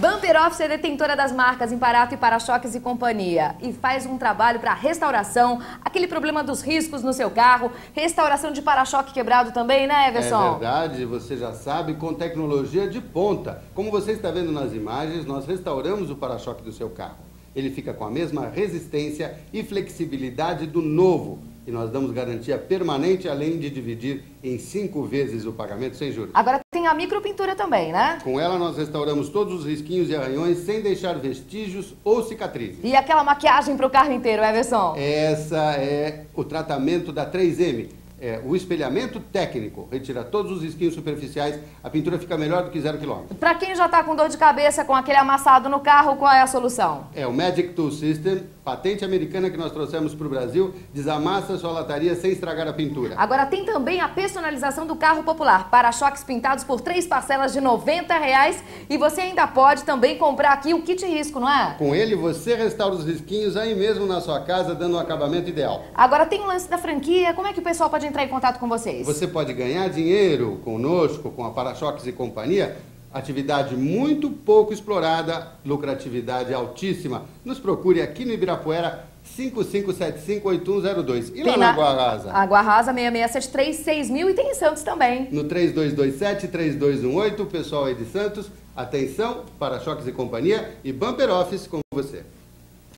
Bumper Office é detentora das marcas Imparato e Para-Choques e Companhia e faz um trabalho para restauração, aquele problema dos riscos no seu carro, restauração de para-choque quebrado também, né, Everson? É verdade, você já sabe, com tecnologia de ponta. Como você está vendo nas imagens, nós restauramos o para-choque do seu carro. Ele fica com a mesma resistência e flexibilidade do novo. E nós damos garantia permanente, além de dividir em 5 vezes o pagamento sem juros. Agora tem a micropintura também, né? Com ela nós restauramos todos os risquinhos e arranhões sem deixar vestígios ou cicatrizes. E aquela maquiagem para o carro inteiro, Everson? Essa é o tratamento da 3M. O espelhamento técnico, retira todos os risquinhos superficiais, a pintura fica melhor do que 0 km. Para quem já está com dor de cabeça com aquele amassado no carro, qual é a solução? É o Magic Tool System, patente americana que nós trouxemos para o Brasil, desamassa sua lataria sem estragar a pintura. Agora tem também a personalização do carro popular, para-choques pintados por 3 parcelas de R$90 e você ainda pode também comprar aqui o kit risco, não é? Com ele você restaura os risquinhos aí mesmo na sua casa, dando um acabamento ideal. Agora tem o lance da franquia, como é que o pessoal pode entrar em contato com vocês? Você pode ganhar dinheiro conosco, com a Para-Choques e Companhia, atividade muito pouco explorada, lucratividade altíssima. Nos procure aqui no Ibirapuera, 55758102. E lá na Água Rasa? Água Rasa 6673-6000 e tem em Santos também. No 3227-3218, o pessoal aí de Santos, atenção, Para-Choques e Companhia e Bumper Office com você.